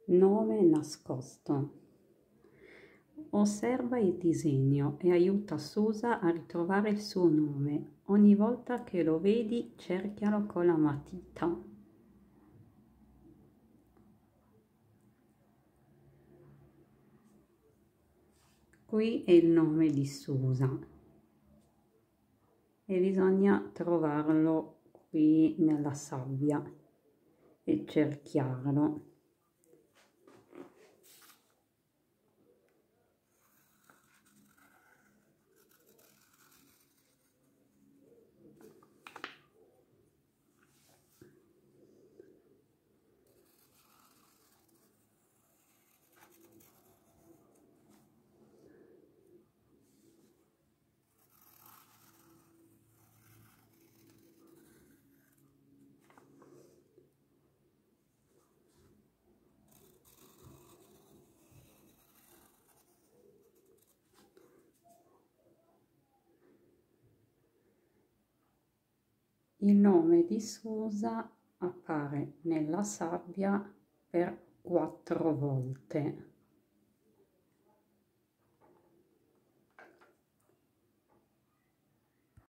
Nome nascosto. Osserva il disegno e aiuta Susa a ritrovare il suo nome. Ogni volta che lo vedi, cerchialo con la matita. Qui è il nome di Susa e bisogna trovarlo qui nella sabbia e cerchiarlo. Il nome di Susa appare nella sabbia per 4 volte.